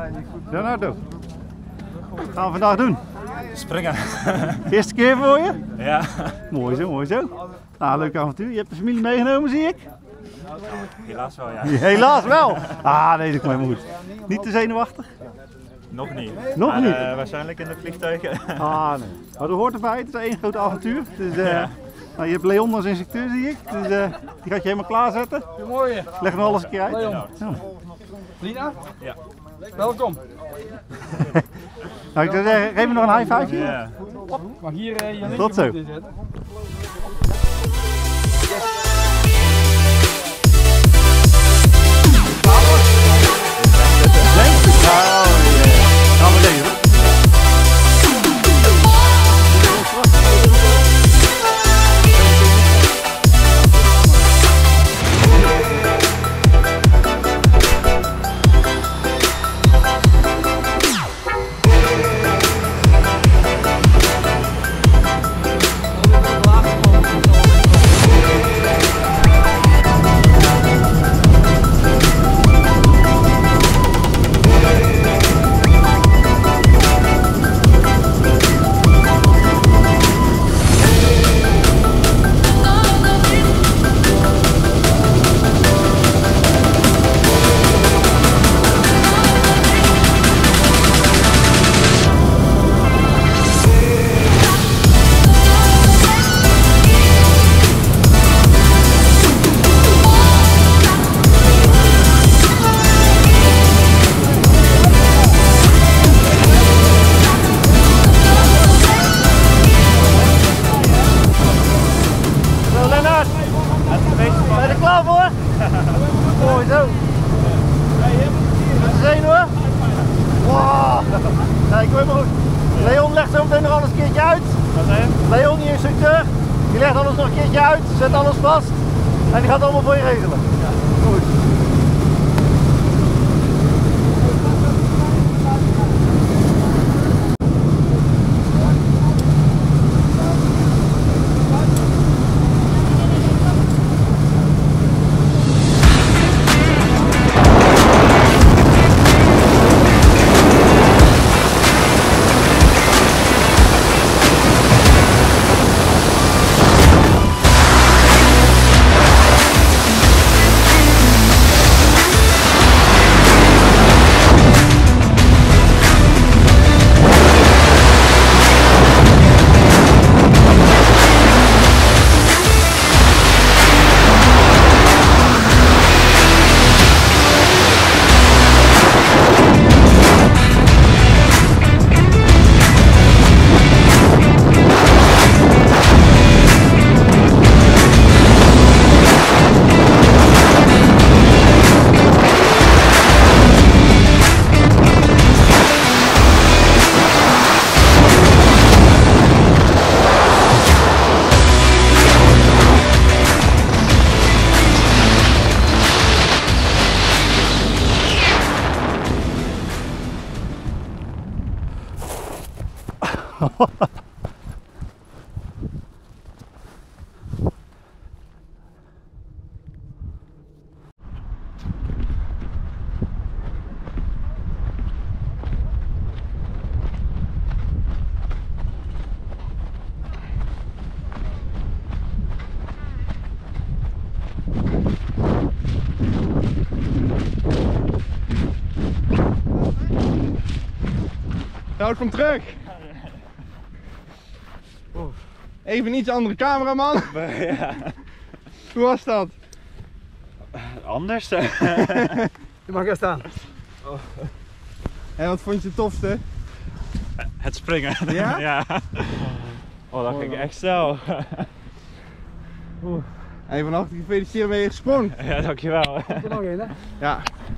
Leonardo, wat gaan we vandaag doen? Springen. Eerste keer voor je? Ja. Mooi zo, mooi zo. Nou, leuk avontuur. Je hebt de familie meegenomen, zie ik? Helaas wel, ja. Helaas wel. Ah, nee, dat komt helemaal goed. Niet te zenuwachtig? Nog niet. Nog maar, niet? Waarschijnlijk in de vliegtuigen. Ah, nee. Maar dat hoort erbij. Het is één groot avontuur. Dus, nou, je hebt Leon als instructeur, zie ik. Dus die gaat je helemaal klaarzetten. Goedemorgen. Leg hem alles een keer uit. Leon. Ja. Lina? Ja. Welkom. Nou, ik zou zeggen, geef me nog een high five hier. Ja. Mag hier je Tot zo. linkervoet inzetten? Gaan we deze. Ben je er klaar voor? Mooi zo. Met de zenuwen? Wow. Nee, ik wil helemaal goed. Leon legt zo meteen nog alles een keertje uit. Wat zei je? Leon, die instructeur, die legt alles nog een keertje uit, zet alles vast en die gaat allemaal voor je regelen. Ja. Goed. Nou, kom terug. Even een iets andere cameraman. Ja. Hoe was dat? Anders? Je mag gaan staan. En wat vond je het tofste? Het springen. Ja? Ja. Oh, dat ging echt snel. Even van harte gefeliciteerd, ben je gesprongen. Ja, dankjewel. Er nog één, hè? Ja.